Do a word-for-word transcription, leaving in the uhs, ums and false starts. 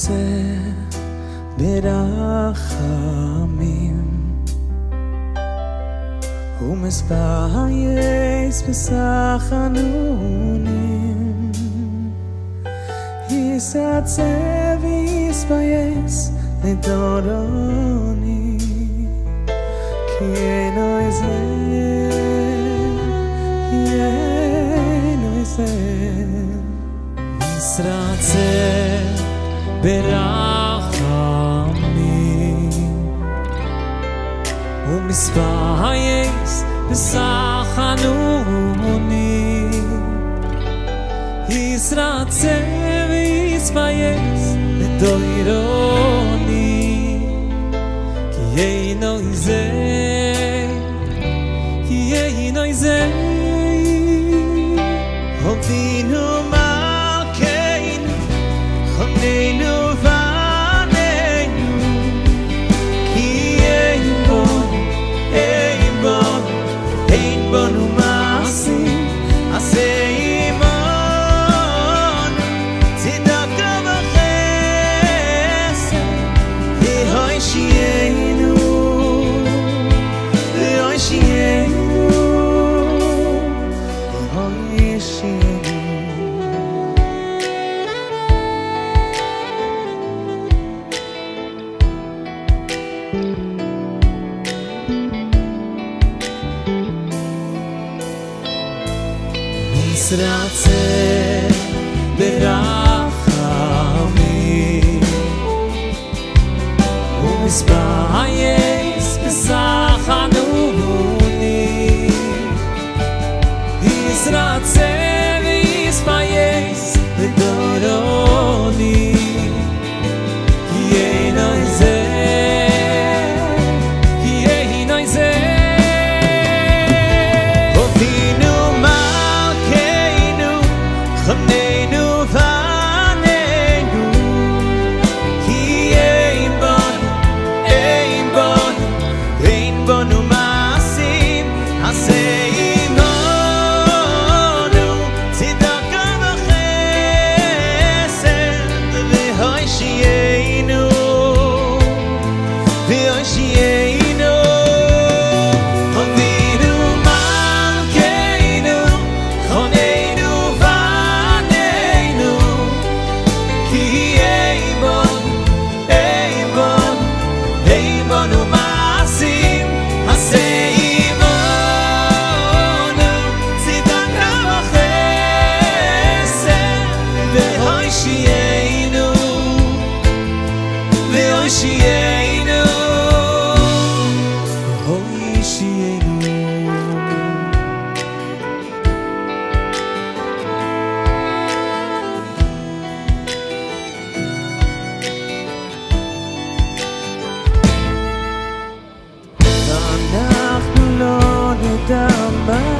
ברחמים ומספייס בסחנונים יסעצב ויספייס לדורוני כי אינו איזה כי אינו איזה מסרצב ברחמים ומספייס בסחנונים יסרצה ויספייס לדוירוני כי אינו איזה כי אינו איזה הובינו מלכנו חוננו בנו מעשים עשה עמנו צדקה וחסד והושיענו והושיענו מסרצה ברחמים ומספייס בסחנונים יסרצה ויספייס לדורוני כי אינו איזה כי אינו איזה חוננו ועננו כי אין בנו, אין בנו, אין בנו מעשים עשה עמנו צדקה וחסד והושיענו והושיענו הובינו מלכנו חוננו בנו מעשים עשה עמנו צדקה וחסד והושיענו והושיענו והושיענו אנחנו לא נדע